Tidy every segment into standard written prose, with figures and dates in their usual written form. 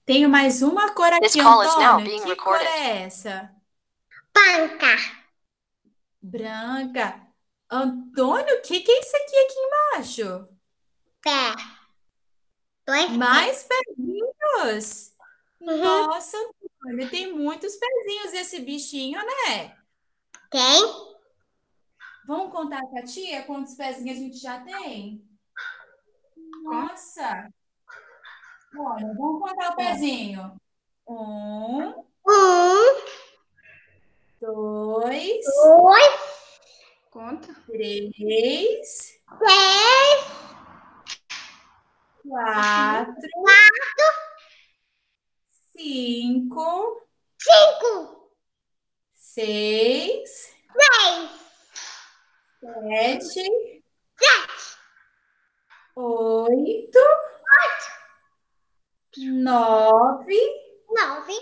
Tenho mais uma cor This aqui, call is now Antônio. being Que cor recorded. é essa? Panca. Branca. Antônio, o que é isso aqui embaixo? Pé. Dois pés. Mais pezinhos. Uhum. Nossa, Antônio, tem muitos pezinhos esse bichinho, né? Tem. Vamos contar com a tia quantos pezinhos a gente já tem? Nossa, olha, vamos contar o pezinho. Um, Um, dois, dois, Conta. três, três, quatro, quatro, cinco, cinco, seis, seis, sete, sete, oito, nove, nove,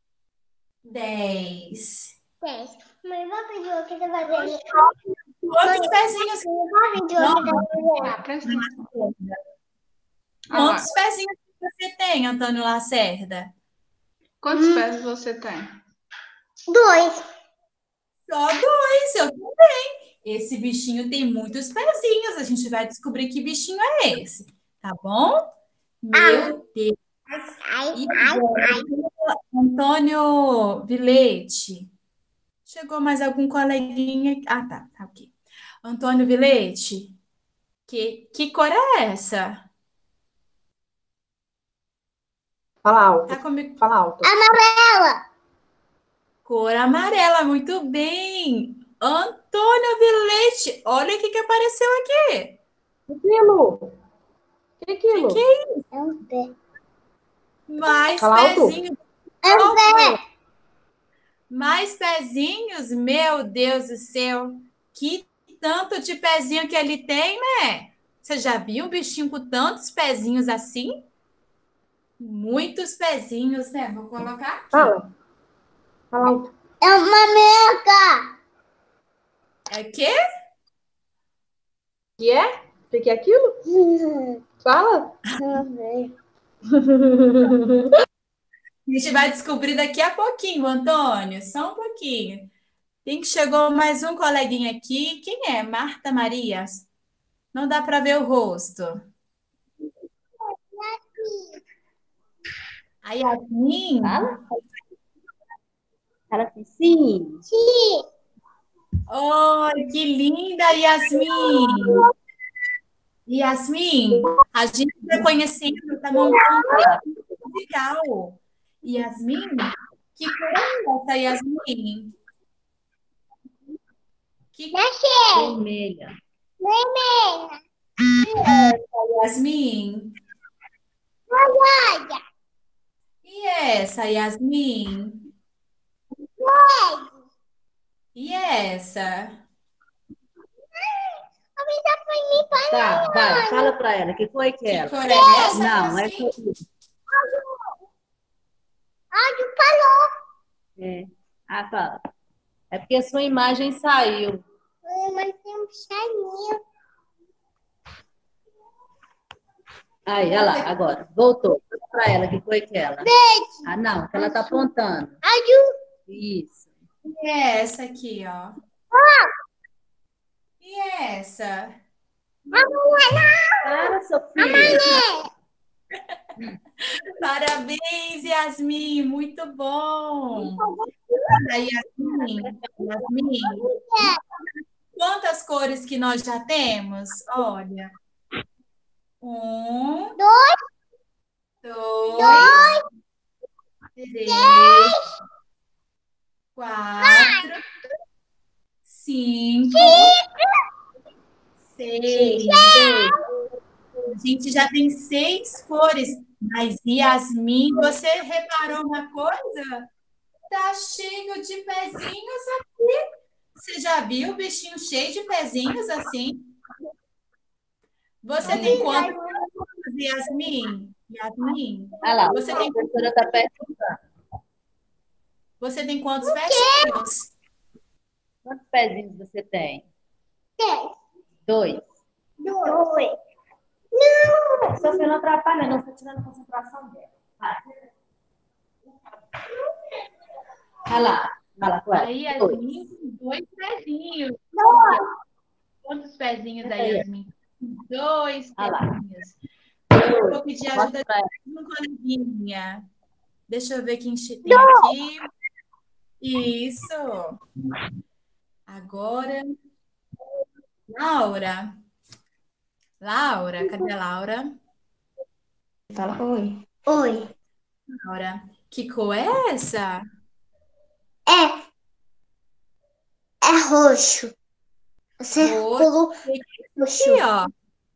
10. 10. Mãe, vou pedir o que você vai fazer. Quantos pezinhos? Vou pedir Não, o que você vai Ah, fazer. presta atenção. Ah lá. quantos pezinhos você tem, Antônio Lacerda? Quantos pés você tem? Dois. Só dois, eu também. Esse bichinho tem muitos pezinhos. A gente vai descobrir que bichinho é esse, tá bom? Meu Deus. Ai, E ai, agora, ai. Antônio Vilete. Chegou mais algum coleguinha? Ah, tá aqui. Antônio Vilete, que cor é essa? Fala Tá alto. comigo? Fala alto. Amarela. Cor amarela, muito bem. Antônio Vilete, olha o que apareceu aqui. Que aquilo? Que Que aquilo? é É um pé. mais Fala alto. pezinhos? É um pé. Mais pezinhos? Meu Deus do céu. Que tanto de pezinho que ele tem, né? Você já viu um bichinho com tantos pezinhos assim? Muitos pezinhos, né? Vou colocar aqui. Fala. Fala alto. É uma meca. É que Que é? O que é aquilo? Fala. Não sei. a gente vai descobrir daqui a pouquinho, Antônio. Só um pouquinho. Tem que chegou mais um coleguinha aqui. Quem é? Marta Maria? Não dá para ver o rosto. A Yasmin. Fala. Fala assim, sim. Sim. Oi, que linda, Yasmin! Yasmin, a gente está conhecendo, está montando um musical. Yasmin, que cor é essa, Yasmin? Que Nasceu. Vermelha. Vermelha. Yasmin? Olha. E essa, Yasmin? E essa? A vida foi me Tá, vai, fala pra ela. Que foi que Que ela? cor é essa, Não, é Yasmin? Áudio falou. É. Ah, fala. É porque a sua imagem saiu. Mas tem um chaninho. Aí, olha lá, agora. Voltou. Fala pra ela que foi que ela. Beijo. Ah, não, que ela tá apontando. Áudio. Isso. E essa aqui, ó. E essa? Para, Sofia. Parabéns, Yasmin, muito bom. Aí, Yasmin, quantas cores que nós já temos? Olha, um, Dois. dois, três, quatro, cinco, seis. A gente já tem 6 cores. Mas, Yasmin, você reparou uma coisa? Tá cheio de pezinhos aqui. Você já viu o bichinho cheio de pezinhos assim? Você tem quantos, Yasmin? Yasmin, Olha lá, você a tem, professora está perguntando. você tem quantos pezinhos? Quantos pezinhos você tem? Três. Dois. Dois. Sofia, não atrapalha, não. Está tirando a concentração dela. Vai. Vai lá, com ela. A Dois. Yasmin com 2 pezinhos. Quantos pezinhos a Aí, Yasmin? 2 Olha lá. pezinhos. Eu vou pedir Mostra ajuda pra ela. de uma coleguinha. Deixa eu ver quem tem aqui. Isso. Agora, Laura. Laura, cadê a Laura? Fala oi. Oi. Laura, que cor é essa? É, é roxo. Círculo roxo. Aqui, ó.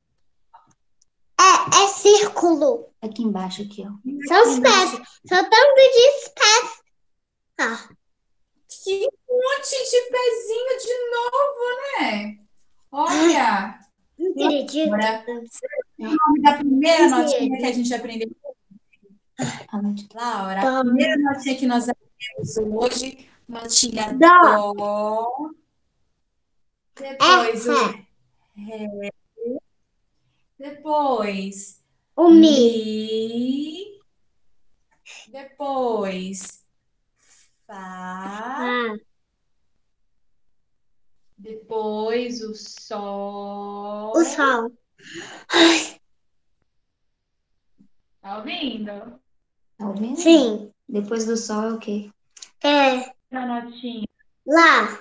É círculo. Aqui embaixo, aqui, ó. São os pés. São tanto de pés. Ah, Que monte de pezinho de novo, né? Olha. não acredito. Agora, o nome da primeira notinha que a gente aprendeu. Anota. Laura, a Dó. primeira notinha que nós aprendemos hoje, notinha Dó. Dó. Depois o Ré. Depois O Mi. Mi. Depois Fá. Ah, Depois o Sol. o Sol. Tá ouvindo? Tá ouvindo? Sim. Depois do sol é o quê? É A notinha lá.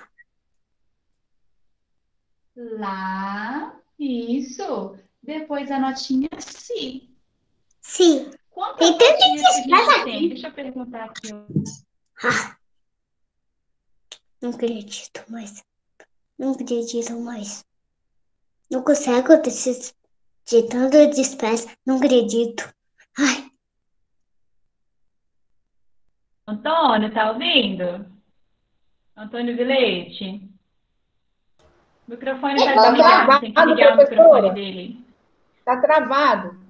Lá. Isso. Depois a notinha Si. Sim. Quantas Tem tanto notinhas que a gente espaço tem? aqui. Deixa eu perguntar aqui. Ah, não acredito mais. Não acredito mais. Não consigo de tanto despés. Não acredito. Ai, Antônio, tá ouvindo? Antônio Vilete? O microfone tá Tá desligado, tem que travado, ligar o microfone professora. dele. Tá travado.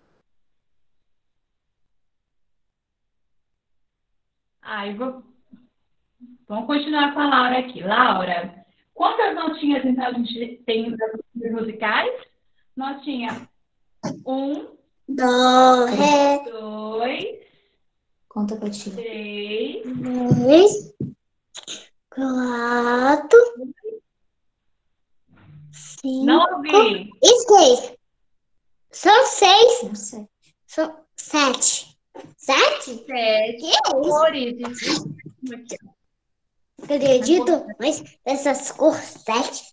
Aí, vamos continuar com a Laura aqui. Laura, quantas notinhas então a gente tem das notinhas musicais? Notinha 1, dó, ré, 2, Conta pra ti. 3, 2, 4, não 5 ouvi. e 6. São 6. Não sei. São 7. 7? 7 Que é isso? cores. Aqui, ó. Não acredito mais nessas cores 7.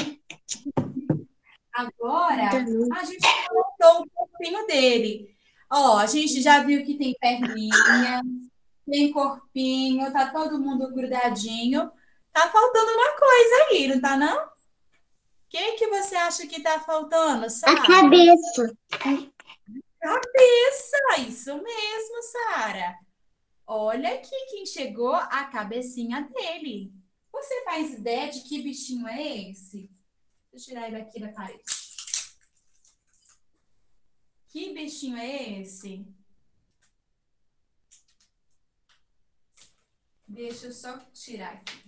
Agora, a gente montou o corpinho dele. Ó, a gente já viu que tem perninha, tem corpinho, tá todo mundo grudadinho. Tá faltando uma coisa aí, não tá não? O que você acha que tá faltando, A Sara? cabeça. Cabeça, isso mesmo, Sara. Olha aqui quem chegou, a cabecinha dele. Você faz ideia de que bichinho é esse? Deixa eu tirar ele aqui da parede. Que bichinho é esse? Deixa eu só tirar aqui.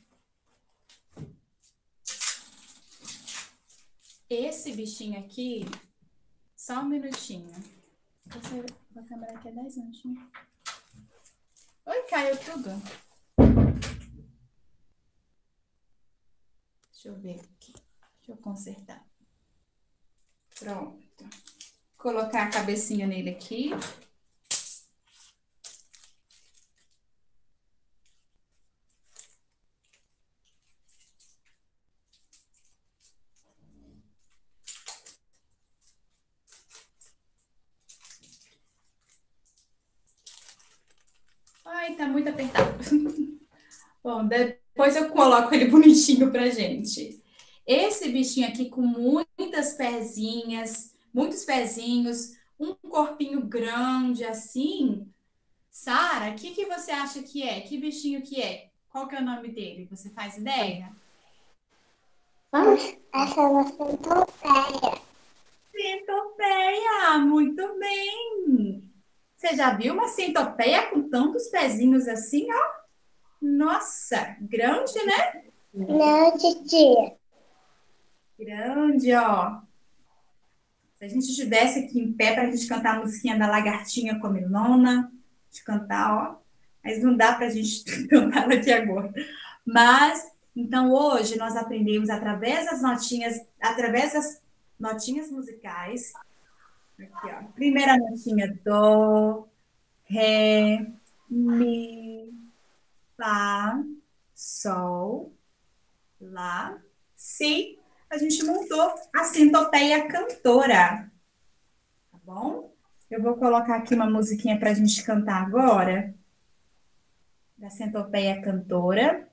Esse bichinho aqui, só um minutinho. A câmera aqui é 10 minutinhos. Oi, caiu tudo. Deixa eu ver aqui. Deixa eu consertar. Pronto. Vou colocar a cabecinha nele aqui. Ai, tá muito apertado. Bom, depois eu coloco ele bonitinho pra gente. Esse bichinho aqui com muitos pezinhos, um corpinho grande assim. Sara, o que você acha que é? Que bichinho que é? Qual que é o nome dele? Você faz ideia? Essa é uma centopeia. Centopeia, muito bem. Você já viu uma centopeia com tantos pezinhos assim, ó? Nossa, grande, né? Não, titia. Grande, ó. Se a gente estivesse aqui em pé para a gente cantar a musiquinha da lagartinha comilona, de cantar, ó. mas não dá para a gente cantar aqui agora. Mas, então, hoje nós aprendemos através das notinhas musicais. Aqui, ó. Primeira notinha, dó, ré, mi, fá, sol, lá, si. A gente montou a centopeia cantora, tá bom? Eu vou colocar aqui uma musiquinha para a gente cantar agora, da centopeia cantora.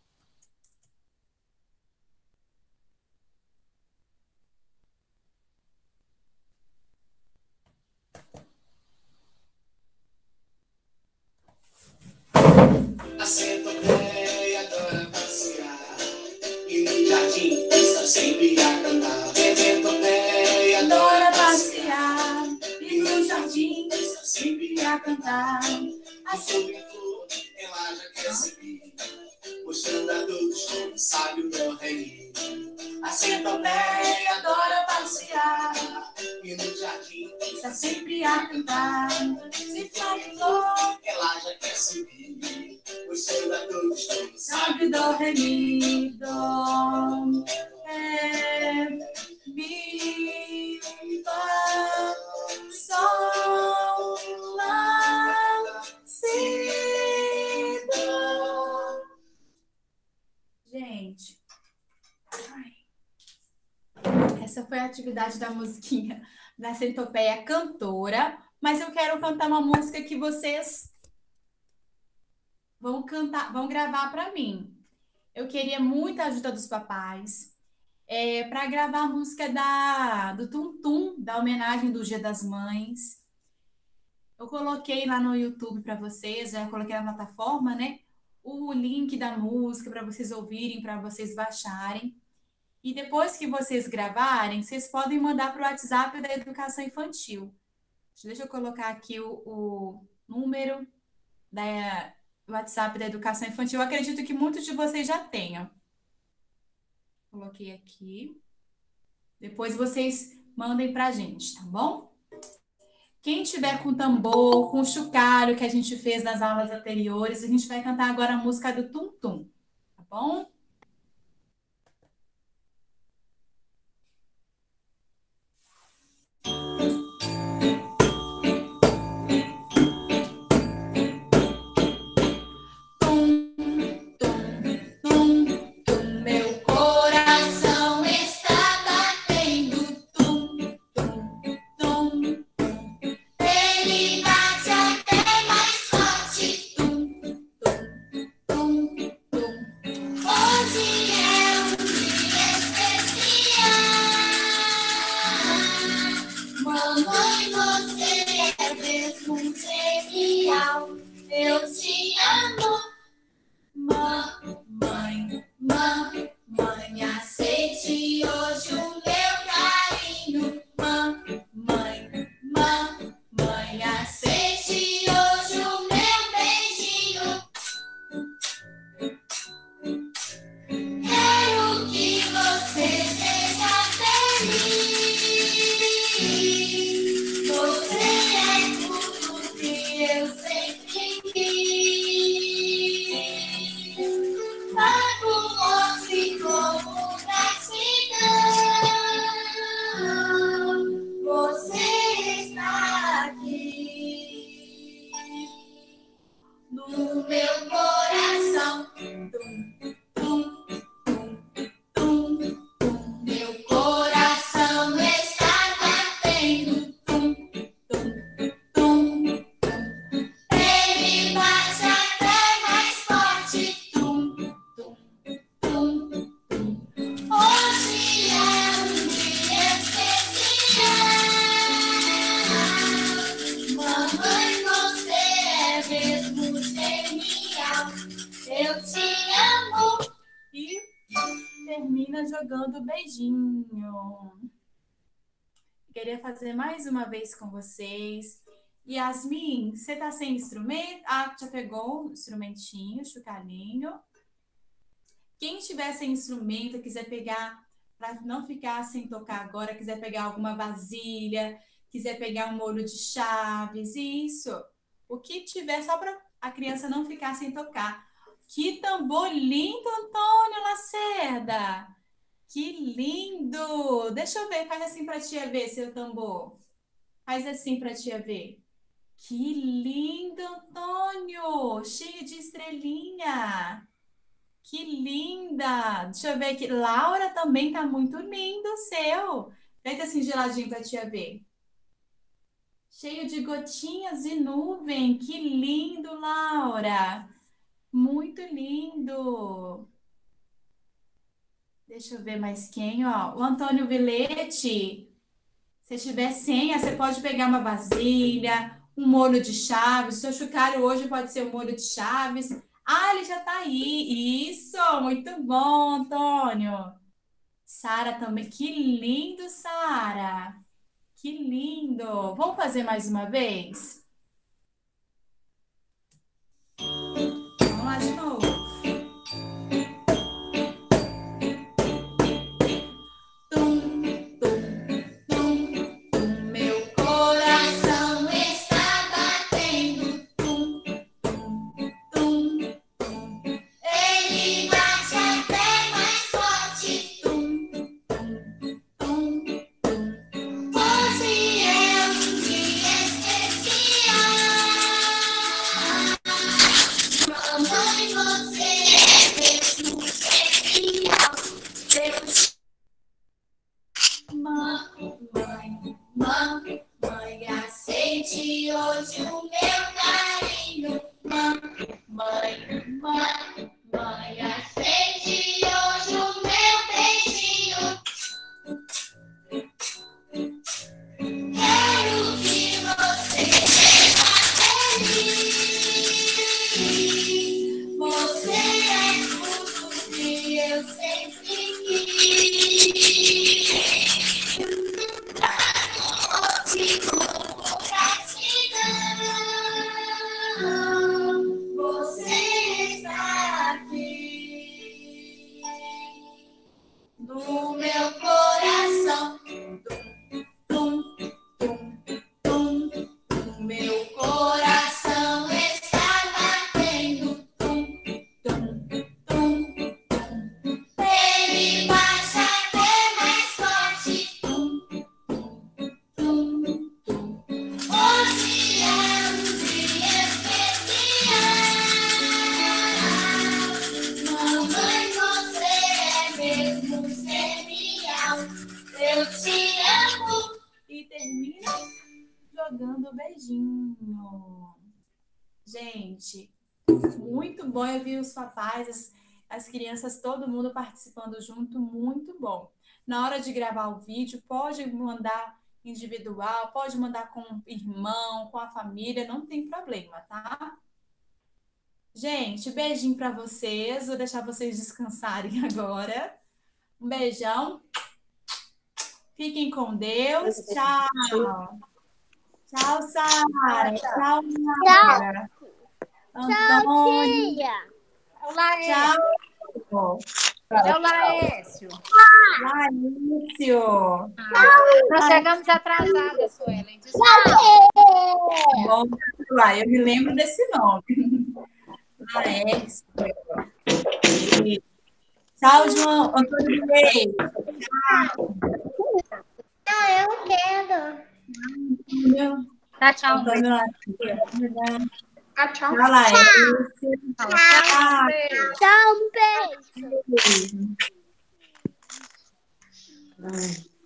A centopeia adora passear e no jardim está sempre a cantar. A centopeia adora passear e no jardim está sempre a cantar. A flor, ela já quer subir, mostrando a todos como sabe o meu rei. A centopeia adora passear e no jardim está sempre a cantar. Se flor, ela já quer subir, mostrando a todos como sabe Dó, ré, mi, dó, ré, mi, fá, sol, lá, si, dó. Gente, essa foi a atividade da musiquinha da centopeia cantora, mas eu quero cantar uma música que vocês vão cantar, vão gravar para mim. Eu queria muita ajuda dos papais para gravar a música do Tum Tum, da homenagem do Dia das Mães. Eu coloquei lá no YouTube para vocês, já coloquei na plataforma, né? O link da música para vocês ouvirem, para vocês baixarem. E depois que vocês gravarem, vocês podem mandar para o WhatsApp da Educação Infantil. Deixa eu colocar aqui o número do WhatsApp da Educação Infantil. Eu acredito que muitos de vocês já tenham. Coloquei aqui. Depois vocês mandem para a gente, tá bom? Quem tiver com tambor, com chocalho que a gente fez nas aulas anteriores, a gente vai cantar agora a música do Tum Tum, tá bom? Mamãe, você é mesmo genial. Eu te amo. Mamãe, aceite hoje o meu carinho. Mamãe, aceite hoje o meu beijinho. Quero que você seja feliz. Você é tudo que eu sempre quis. Pago doce como gratidão. Você está aqui no meu coração. Meu coração está batendo. Ele bate até mais forte. Hoje é um dia especial. Mamãe, você é mesmo genial. Eu te amo. E termina jogando beijinho. Queria fazer mais uma vez com vocês. Yasmin, você tá sem instrumento? Ah, já pegou o instrumentinho, chocalhinho. Quem tiver sem instrumento, quiser pegar, para não ficar sem tocar agora, quiser pegar alguma vasilha, quiser pegar um molho de chaves, isso. O que tiver, só para a criança não ficar sem tocar. Que tambor lindo, Antônio Lacerda! Que lindo! Deixa eu ver, faz assim para a tia ver seu tambor. Faz assim para a tia ver. Que lindo, Antônio! Cheio de estrelinha. Que linda! Deixa eu ver aqui. Laura também tá muito lindo o seu. Feita assim de ladinho para a tia ver. Cheio de gotinhas de nuvem. Que lindo, Laura! Muito lindo! Deixa eu ver mais quem, ó. O Antônio Vilete. Se tiver senha, você pode pegar uma vasilha, um molho de chaves. O seu chocalho hoje pode ser um molho de chaves. Ah, ele já tá aí. Isso, muito bom, Antônio. Sara também. Que lindo, Sara. Que lindo. Vamos fazer mais uma vez? Vamos lá de novo. Tum, tum, tum, tum, meu coração está batendo. Tum, tum, tum, tum. Ele bate até mais forte. Tum, tum, tum, tum. Hoje é um dia especial. Mamãe, você é mesmo especial. Deus. Mamãe, aceite hoje o meu carinho. Mamãe, aceite hoje o meu beijinho. Quero que você seja feliz. Você é tudo que eu sempre quis. Você está aqui no meu coração. Tum, tum, tum, tum. Meu coração está batendo. Tum, tum, tum, tum. Ele bate até mais forte. Tum, tum, tum. Hoje é um dia especial. Mamãe, você é mesmo genial. Eu te amo. E termina jogando beijinho. Gente, muito bom eu vi os papais, as crianças, todo mundo participando junto, muito bom. Na hora de gravar o vídeo, pode mandar individual, pode mandar com o irmão, com a família, não tem problema, tá? Gente, beijinho para vocês, vou deixar vocês descansarem agora. Um beijão. Fiquem com Deus. Tchau. Tchau, Sara. Tchau, Laura. Antônio. Tchau. É o Laércio. Laício. Nós chegamos atrasadas, Suelen. Bom, lá, eu me lembro desse nome. Laércio. Tchau, João. Antônio Reis. Eu quero. Tá, tchau. Antônio Ah, tchau. Tchau, Laércio. Tchau. Beijo. Tchau, um beijo. Beijo.